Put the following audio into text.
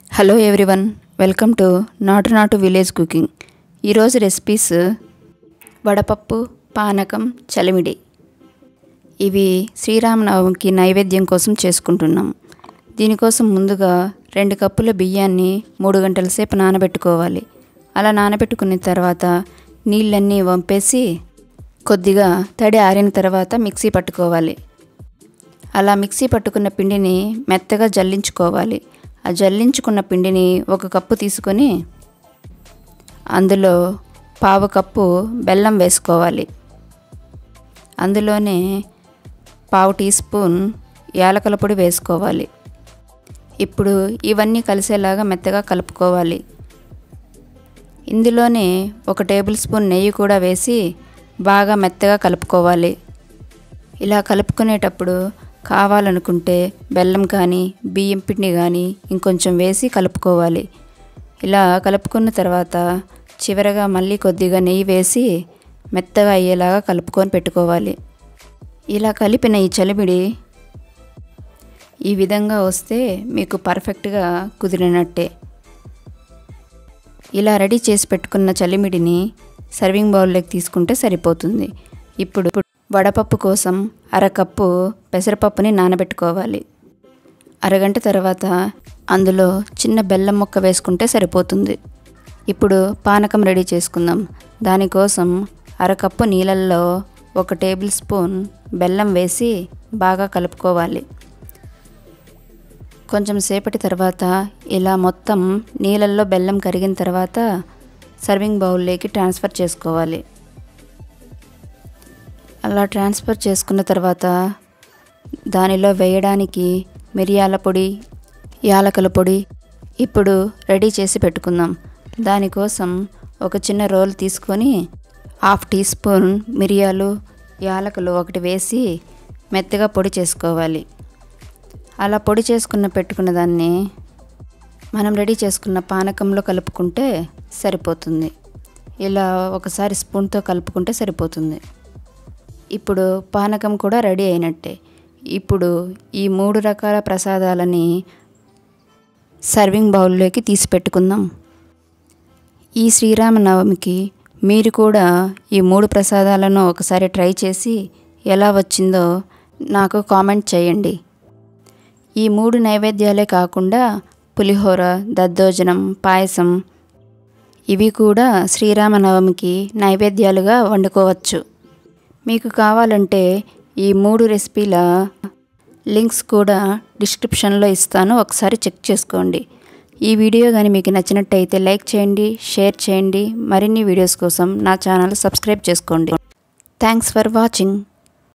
Hello everyone, welcome to నాటు village cooking. ఈరోజు recipes vadapappu, panakam, చలిమిడి. ఇవి శ్రీరామనవమికి నైవేద్యం కోసం చేసుకుంటున్నాం. దీనికోసం ముందుగా 2 కప్పుల బియ్యాన్ని 3 గంటల సేపు నానబెట్టుకోవాలి. అలా నానబెట్టుకున్న తర్వాత నీళ్ళన్నీ వంపేసి కొద్దిగా తడి ఆరిన తర్వాత మిక్సీ పట్టుకోవాలి. అలా మిక్సీ పట్టుకున్న పిండిని మెత్తగా జల్లించుకోవాలి. ఆ జల్లించుకున్న పిండిని 1 కప్పు తీసుకొని అందులో 1/2 కప్పు బెల్లం వేసుకోవాలి. అందులోనే 1/2 టీ స్పూన్ యాలకుల పొడి వేసుకోవాలి. ఇప్పుడు ఇవన్నీ కలిసేలాగా మెత్తగా కలుపుకోవాలి. ఇందులోనే 1 టేబుల్ స్పూన్ నెయ్యి కూడా వేసి బాగా మెత్తగా కలుపుకోవాలి. ఇలా కలుపుకునేటప్పుడు కావాలనుకుంటే బెల్లం కానీ బియ్యం పిండి కానీ ఇంకొంచెం వేసి కలుపుకోవాలి. ఇలా కలుపుకున్న తర్వాత చివరగా మళ్ళీ కొద్దిగా నెయ్యి వేసి మెత్తగా అయ్యేలాగా కలుపుకొని పెట్టుకోవాలి. ఇలా కలిపిన ఈ చలిమిడి ఈ విధంగా వస్తే మీకు పర్ఫెక్ట్గా కుదిరినట్టే. ఇలా రెడీ చేసి పెట్టుకున్న చలిమిడిని సర్వింగ్ బౌల్లోకి తీసుకుంటే సరిపోతుంది. ఇప్పుడు వడపప్పు కోసం 1/2 కప్పు పెసరపప్పుని నానబెట్టుకోవాలి. అరగంట తర్వాత అందులో చిన్న బెల్లం ముక్క వేసుకుంటే సరిపోతుంది. ఇప్పుడు పానకం రెడీ చేసుకుందాం. దానికోసం 1/2 కప్పు నీళ్ళల్లో 1 టేబుల్ స్పూన్ బెల్లం వేసి బాగా కలుపుకోవాలి. కొంచెం సేపటి తర్వాత ఇలా మొత్తం నీళ్ళల్లో బెల్లం కరిగిన తర్వాత సర్వింగ్ బౌల్లోకి ట్రాన్స్ఫర్ చేసుకోవాలి. అలా ట్రాన్స్ఫర్ చేసుకున్న తర్వాత దానిలో వేయడానికి మిరియాల పొడి, యాలకుల పొడి ఇప్పుడు రెడీ చేసి పెట్టుకుందాం. దానికోసం ఒక చిన్న రోల్ తీసుకొని 1/2 టీ స్పూన్ మిరియాలు, యాలకులు 1 వేసి మెత్తగా పొడి చేసుకోవాలి. అలా పొడి పెట్టుకున్న దాన్ని మనం రెడీ చేసుకున్న పానకంలో కలుపుకుంటే సరిపోతుంది. ఇలా ఒకసారి స్పూన్తో కలుపుకుంటే సరిపోతుంది. ఇప్పుడు పానకం కూడా రెడీ అయినట్టే. ఇప్పుడు ఈ 3 రకాల ప్రసాదాలని సర్వింగ్ బౌల్లోకి తీసి పెట్టుకుందాం. ఈ శ్రీరామనవమికి మీరు కూడా ఈ 3 ప్రసాదాలను ఒకసారి ట్రై చేసి ఎలా వచ్చిందో నాకు కామెంట్ చేయండి. ఈ 3 నైవేద్యాలే కాకుండా పులిహోర, దద్దోజనం, పాయసం ఇవి కూడా శ్రీరామనవమికి నైవేద్యాలుగా వండుకోవచ్చు. మీకు కావాలంటే ఈ 3 రెసిపీల లింక్స్ కూడా డిస్క్రిప్షన్లో ఇస్తాను, ఒకసారి చెక్ చేసుకోండి. ఈ వీడియో కానీ మీకు నచ్చినట్టయితే లైక్ చేయండి, షేర్ చేయండి. మరిన్ని వీడియోస్ కోసం నా ఛానల్ సబ్స్క్రైబ్ చేసుకోండి. Thanks for watching.